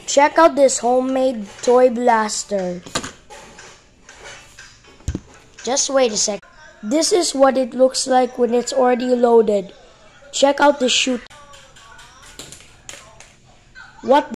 Check out this homemade toy blaster. Just wait a sec. This is what it looks like when it's already loaded. Check out the shoot. What